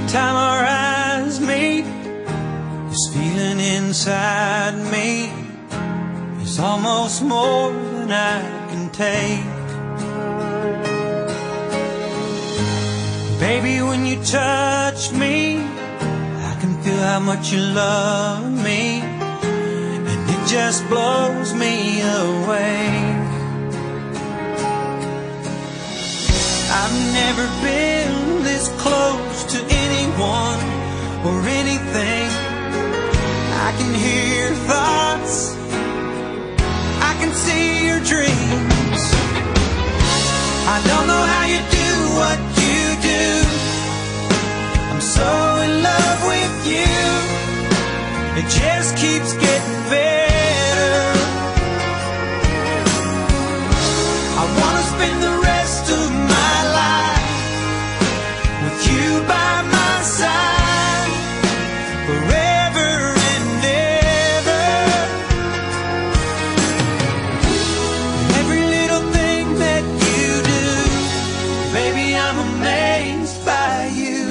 time our eyes meet, this feeling inside me is almost more than I can take. Baby, when you touch me, I can feel how much you love me, and it just blows me away. I've never been this close to anyone or anything. I can hear your thoughts, I can see your dreams. I don't know how you do what you do. I'm so in love with you, it just keeps getting better. I wanna spend the rest of my life with you by my side, forever and ever. Every little thing that you do, baby, I'm amazed by you.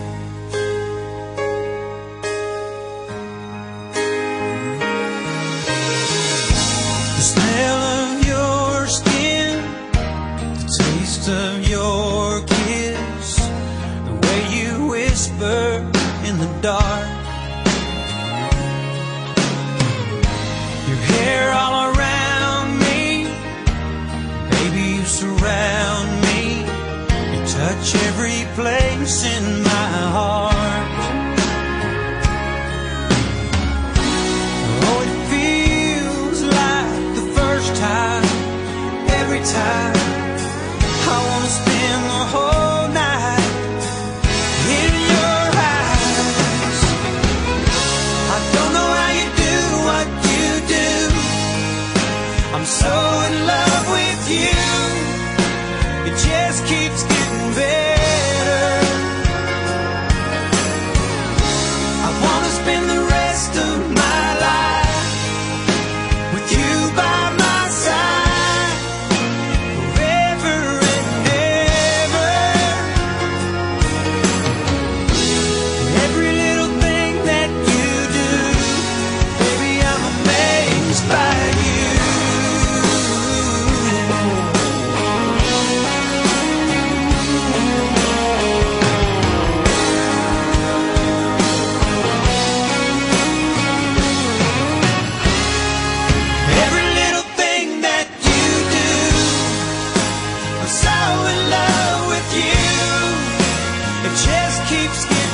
The smell of your skin, the taste of your kiss, the way you whisper in the dark, your hair all around me, baby, you surround me, you touch every place in my heart. Oh, it feels like the first time, every time. I wanna spend the whole night in your eyes. I don't know how you do what you do. I'm so in love with you, it just keeps getting better. I wanna spend the rest of my life with you by my side, forever and ever. Every little thing that you do, baby, I'm amazed by you. Every little thing that you do, I'm so in love with you, it just keeps getting